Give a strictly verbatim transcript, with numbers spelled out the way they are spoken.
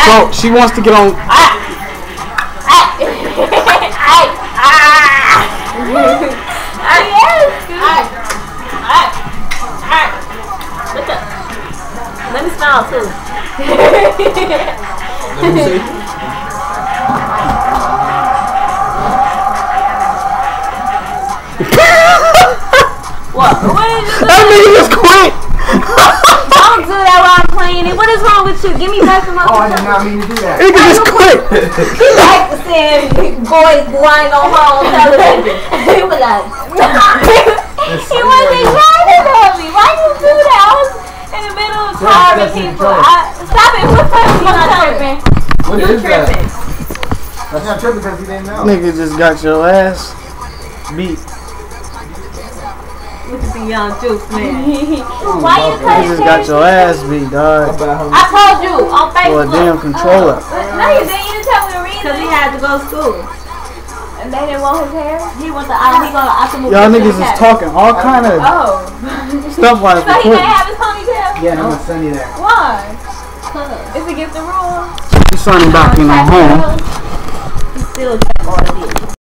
So she wants to get on. Let me smile too. Let me see. What? What did you do? That nigga just quit. Don't do that while I'm playing it. What is wrong with you? Give me back some. Oh, I did not mean to do that. Nigga just quit. He like to see boys blind on home television. He was like, he wasn't excited at me. Why you do that? I was in the middle of starving people. I, stop it. What's up? You not tripping. What You is tripping. that? That's not tripping because he didn't know. Nigga just got your ass beat. Look at the young juice man. Why you You playing just got your ass beat, dog. I told you on For a Facebook. damn controller. No, you didn't. You didn't tell me the reason. Because he had to go to school. And they didn't want his hair? He wants the he gonna Optimal. Y'all niggas is talking all kind of Oh. stuff while it's So he recording. can't have his ponytail? Yeah, I'm gonna send you that. Why? Is it against the rules? He's signing back in on home. He still check all of these.